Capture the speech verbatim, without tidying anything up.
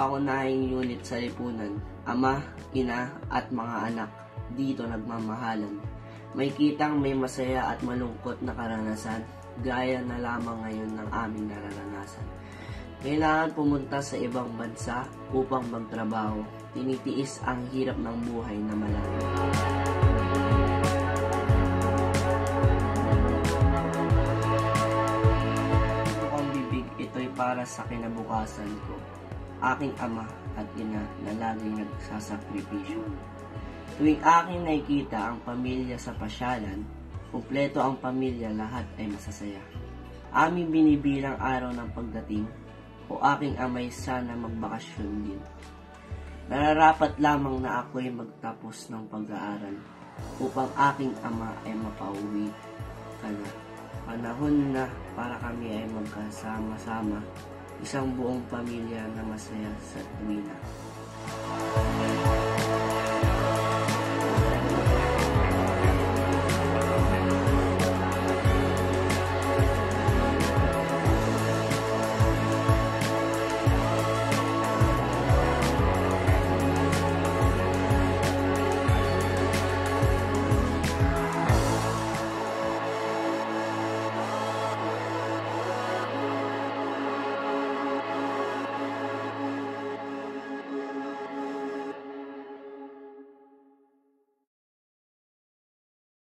pangunahing unit sa lipunan, ama, ina at mga anak, dito nagmamahalan. May kitang may masaya at malungkot na karanasan, gaya na lamang ngayon ng aming nararanasan. Kailangan pumunta sa ibang bansa upang magtrabaho, tinitiis ang hirap ng buhay na malayo. Ito'y para sa kinabukasan ko, aking ama at ina na laging nagsasakripisyo. Tuwing aking nakikita ang pamilya sa pasyalan, kumpleto ang pamilya, lahat ay masasaya. Aming binibilang araw ng pagdating, o aking amay sana magbakasyon din. Nararapat lamang na ako'y magtapos ng pag-aaral upang aking ama ay mapauwi ka na. Panahon na para kami ay magkasama-sama, isang buong pamilya na masaya sa tuwing